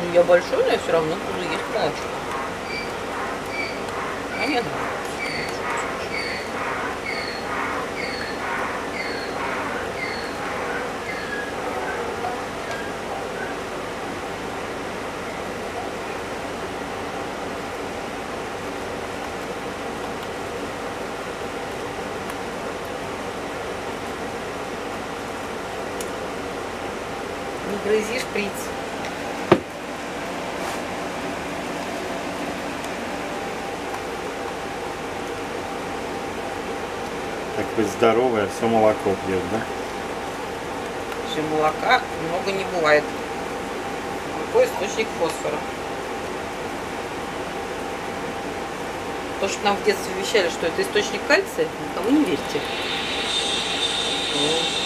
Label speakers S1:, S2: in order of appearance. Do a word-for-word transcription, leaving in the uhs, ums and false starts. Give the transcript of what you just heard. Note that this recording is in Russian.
S1: Я большой, но я все равно буду есть молочко. А мне нравится. Не грызи шприц.
S2: Так быть здоровая, все молоко пьет, да?
S1: Все молока много не бывает. Какой источник фосфора? То, что нам в детстве вещали, что это источник кальция, никому не верьте.